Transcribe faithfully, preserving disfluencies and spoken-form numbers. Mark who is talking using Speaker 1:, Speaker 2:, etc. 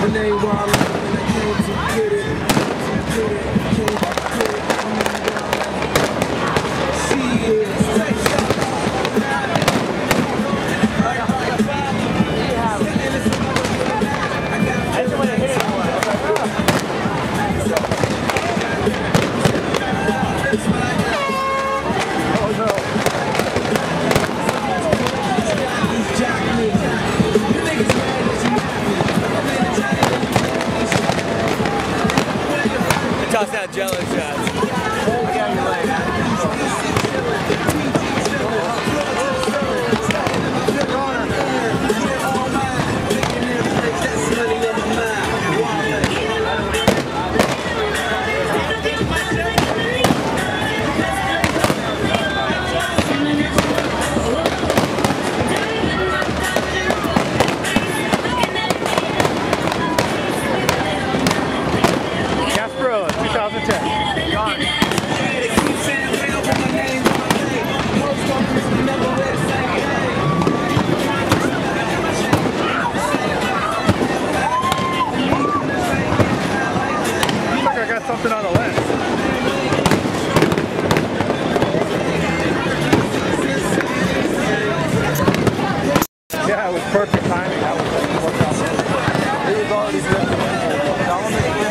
Speaker 1: Toss out jello shots.
Speaker 2: twenty ten. Looks like I got something on the lens. Yeah, it was perfect timing. That was worked out. It was already good.